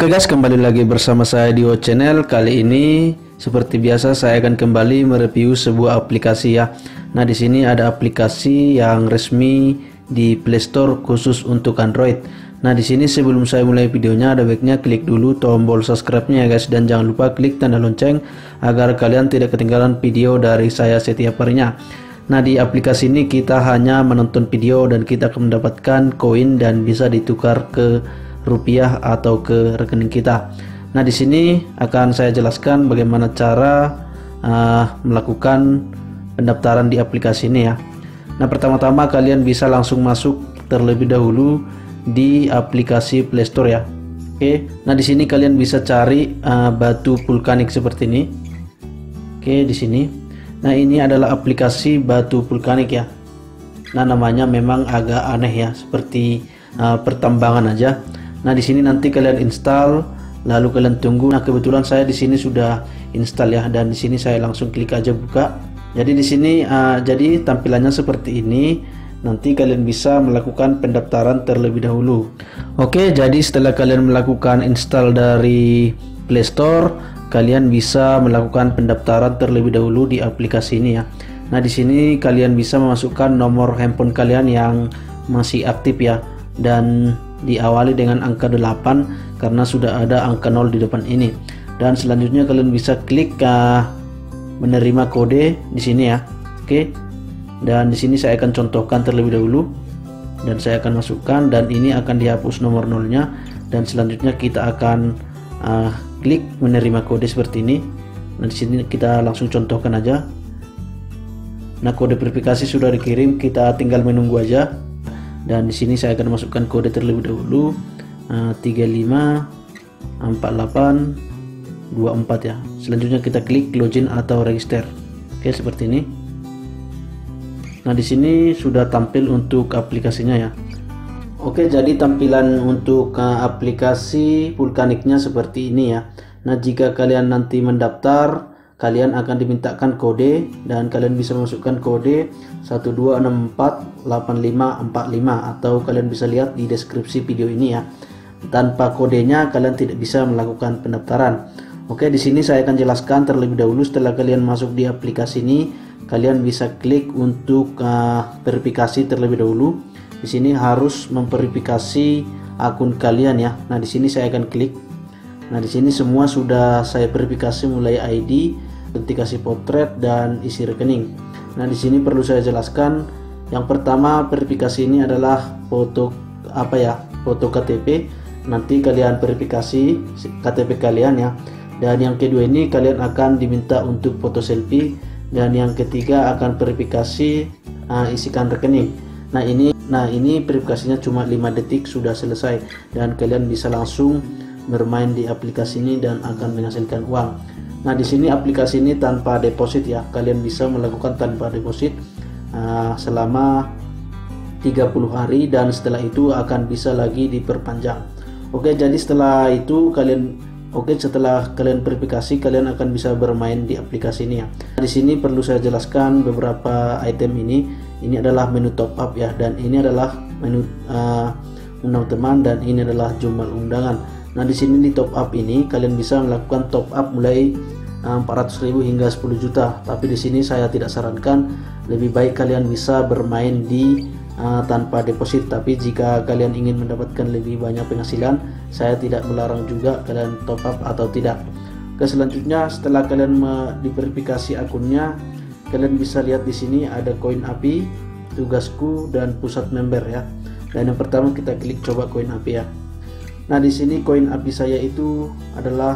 Oke guys, kembali lagi bersama saya di channel. Kali ini seperti biasa saya akan kembali mereview sebuah aplikasi ya. Nah, di sini ada aplikasi yang resmi di Play Store khusus untuk Android. Nah, di sini sebelum saya mulai videonya ada baiknya klik dulu tombol subscribe-nya ya guys, dan jangan lupa klik tanda lonceng agar kalian tidak ketinggalan video dari saya setiap harinya. Nah, di aplikasi ini kita hanya menonton video dan kita akan mendapatkan koin dan bisa ditukar ke rupiah atau ke rekening kita. Nah, di sini akan saya jelaskan bagaimana cara melakukan pendaftaran di aplikasi ini ya. Nah, pertama-tama kalian bisa langsung masuk terlebih dahulu di aplikasi Play Store ya. Oke, nah di sini kalian bisa cari batu vulkanik seperti ini. Oke, di sini. Nah, ini adalah aplikasi batu vulkanik ya. Nah, namanya memang agak aneh ya, seperti pertambangan aja. Nah, di sini nanti kalian install, lalu kalian tunggu. Nah, kebetulan saya di sini sudah install ya, dan di sini saya langsung klik aja buka. Jadi di sini jadi tampilannya seperti ini. Nanti kalian bisa melakukan pendaftaran terlebih dahulu. Oke, jadi setelah kalian melakukan install dari Play Store, kalian bisa melakukan pendaftaran terlebih dahulu di aplikasi ini ya. Nah, di sini kalian bisa memasukkan nomor handphone kalian yang masih aktif ya, dan diawali dengan angka 8 karena sudah ada angka 0 di depan ini. Dan selanjutnya kalian bisa klik menerima kode di sini ya. Oke. Dan di sini saya akan contohkan terlebih dahulu, dan saya akan masukkan, dan ini akan dihapus nomor 0-nya, dan selanjutnya kita akan klik menerima kode seperti ini. Nah, di sini kita langsung contohkan aja. Nah, kode verifikasi sudah dikirim, kita tinggal menunggu aja. Dan di sini saya akan masukkan kode terlebih dahulu 354824 ya. Selanjutnya kita klik login atau register. Oke, seperti ini. Nah, di sini sudah tampil untuk aplikasinya ya. Oke, jadi tampilan untuk aplikasi vulkaniknya seperti ini ya. Nah, jika kalian nanti mendaftar, kalian akan dimintakan kode, dan kalian bisa masukkan kode 12648545, atau kalian bisa lihat di deskripsi video ini ya. Tanpa kodenya kalian tidak bisa melakukan pendaftaran. Oke, di sini saya akan jelaskan terlebih dahulu. Setelah kalian masuk di aplikasi ini, kalian bisa klik untuk verifikasi terlebih dahulu. Di sini harus memverifikasi akun kalian ya. Nah, di sini saya akan klik. Nah, di sini semua sudah saya verifikasi, mulai ID, autentikasi potret, dan isi rekening. Nah, di sini perlu saya jelaskan, yang pertama verifikasi ini adalah foto foto KTP. Nanti kalian verifikasi KTP kalian ya. Dan yang kedua ini kalian akan diminta untuk foto selfie, dan yang ketiga akan verifikasi isikan rekening. Nah, ini verifikasinya cuma 5 detik sudah selesai, dan kalian bisa langsung bermain di aplikasi ini dan akan menghasilkan uang. Nah, di sini aplikasi ini tanpa deposit ya. Kalian bisa melakukan tanpa deposit selama 30 hari, dan setelah itu akan bisa lagi diperpanjang. Oke, jadi setelah kalian verifikasi, kalian akan bisa bermain di aplikasi ini ya. Di sini perlu saya jelaskan beberapa item ini. Ini adalah menu top up ya, dan ini adalah menu undang teman, dan ini adalah jumlah undangan. Nah, di sini di top up ini kalian bisa melakukan top up mulai 400.000 hingga 10 juta. Tapi di sini saya tidak sarankan, lebih baik kalian bisa bermain di tanpa deposit. Tapi jika kalian ingin mendapatkan lebih banyak penghasilan, saya tidak melarang juga kalian top up atau tidak. Ke selanjutnya, setelah kalian diverifikasi akunnya, kalian bisa lihat di sini ada koin api, tugasku, dan pusat member ya. Dan yang pertama kita klik coba koin api ya. Nah, di sini koin api saya itu adalah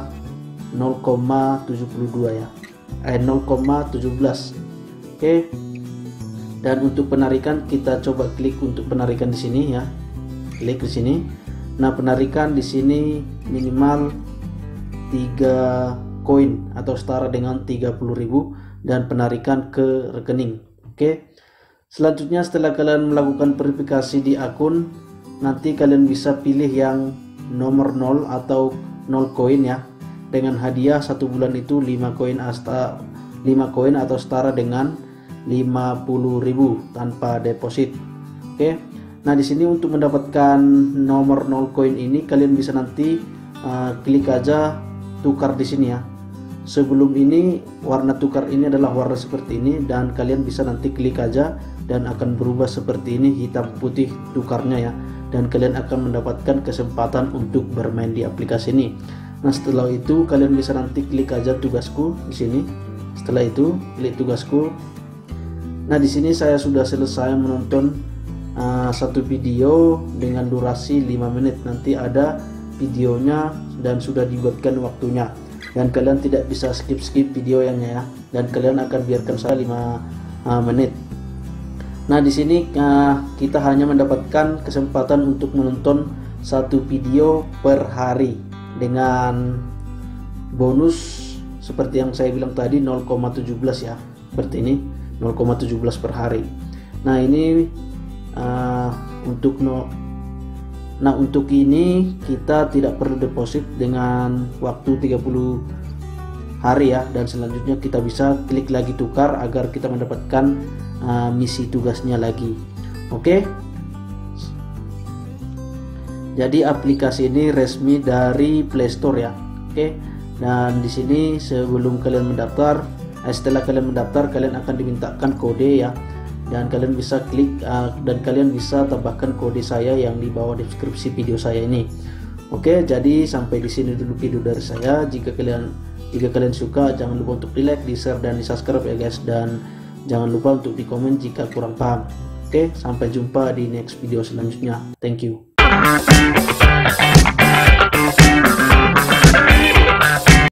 0,72 ya. 0,17. Oke. Dan untuk penarikan kita coba klik untuk penarikan di sini ya. Klik di sini. Nah, penarikan di sini minimal 3 koin atau setara dengan 30.000, dan penarikan ke rekening. Oke. Selanjutnya, setelah kalian melakukan verifikasi di akun, nanti kalian bisa pilih yang nomor 0 atau 0 koin ya, dengan hadiah 1 bulan itu 5 koin atau setara dengan 50.000 tanpa deposit. Oke. Nah, di sini untuk mendapatkan nomor 0 koin ini kalian bisa nanti klik aja tukar di sini ya. Sebelum ini warna tukar ini adalah warna seperti ini, dan kalian bisa nanti klik aja dan akan berubah seperti ini, hitam putih tukarnya ya, dan kalian akan mendapatkan kesempatan untuk bermain di aplikasi ini. Nah setelah itu kalian bisa nanti klik aja tugasku di sini. Setelah itu klik tugasku. Nah di sini saya sudah selesai menonton satu video dengan durasi 5 menit. Nanti ada videonya dan sudah dibuatkan waktunya, dan kalian tidak bisa skip videonya ya, dan kalian akan biarkan saya 5 menit. Nah di sini kita hanya mendapatkan kesempatan untuk menonton satu video per hari dengan bonus seperti yang saya bilang tadi 0,17 ya, seperti ini 0,17 per hari. Nah ini untuk ini kita tidak perlu deposit dengan waktu 30 hari ya, dan selanjutnya kita bisa klik lagi tukar agar kita mendapatkan misi tugasnya lagi. Oke. Jadi aplikasi ini resmi dari Play Store ya. Oke. Dan di sini sebelum kalian mendaftar, setelah kalian mendaftar kalian akan dimintakan kode ya, dan kalian bisa klik dan kalian bisa tambahkan kode saya yang di bawah deskripsi video saya ini. Oke, jadi sampai di sini dulu video dari saya. Jika kalian suka, jangan lupa untuk di like, di share, dan di subscribe ya guys, dan jangan lupa untuk di komen jika kurang paham. Oke, sampai jumpa di next video selanjutnya. Thank you.